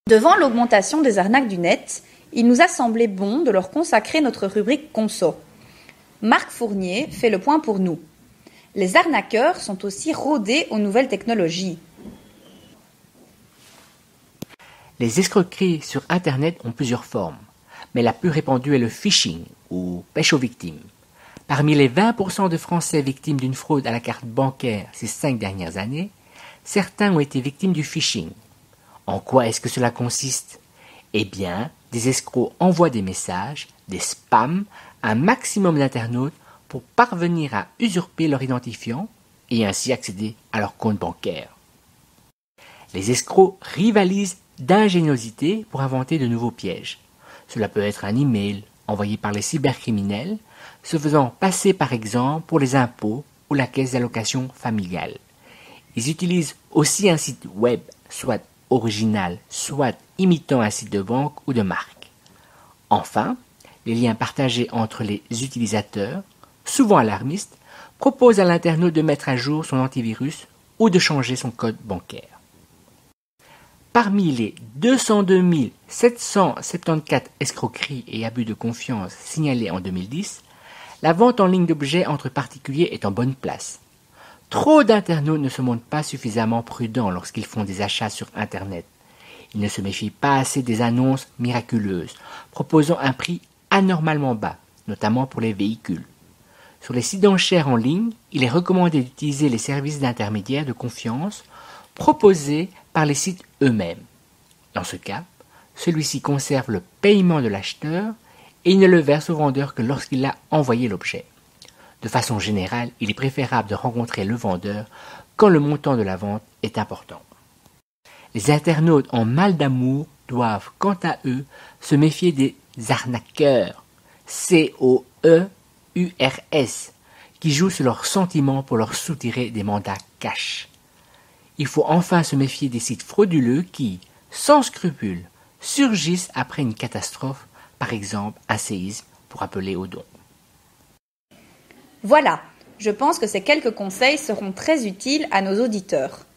Devant l'augmentation des arnaques du net, il nous a semblé bon de leur consacrer notre rubrique Conso. Marc Fournier fait le point pour nous. Les arnaqueurs sont aussi rodés aux nouvelles technologies. Les escroqueries sur Internet ont plusieurs formes, mais la plus répandue est le phishing, ou pêche aux victimes. Parmi les 20% de Français victimes d'une fraude à la carte bancaire ces 5 dernières années, certains ont été victimes du phishing. En quoi est-ce que cela consiste ? Eh bien, des escrocs envoient des messages, des spams, à un maximum d'internautes pour parvenir à usurper leur identifiant et ainsi accéder à leur compte bancaire. Les escrocs rivalisent d'ingéniosité pour inventer de nouveaux pièges. Cela peut être un email envoyé par les cybercriminels, se faisant passer par exemple pour les impôts ou la caisse d'allocation familiale. Ils utilisent aussi un site web, soit original, soit imitant un site de banque ou de marque. Enfin, les liens partagés entre les utilisateurs, souvent alarmistes, proposent à l'internaute de mettre à jour son antivirus ou de changer son code bancaire. Parmi les 202 774 escroqueries et abus de confiance signalés en 2010, la vente en ligne d'objets entre particuliers est en bonne place. Trop d'internautes ne se montrent pas suffisamment prudents lorsqu'ils font des achats sur Internet. Ils ne se méfient pas assez des annonces miraculeuses, proposant un prix anormalement bas, notamment pour les véhicules. Sur les sites d'enchères en ligne, il est recommandé d'utiliser les services d'intermédiaires de confiance proposés par les sites eux-mêmes. Dans ce cas, celui-ci conserve le paiement de l'acheteur et il ne le verse au vendeur que lorsqu'il a envoyé l'objet. De façon générale, il est préférable de rencontrer le vendeur quand le montant de la vente est important. Les internautes en mal d'amour doivent, quant à eux, se méfier des arnaqueurs, COEURS, qui jouent sur leurs sentiments pour leur soutirer des mandats cash. Il faut enfin se méfier des sites frauduleux qui, sans scrupule, surgissent après une catastrophe, par exemple un séisme, pour appeler au don. Voilà, je pense que ces quelques conseils seront très utiles à nos auditeurs.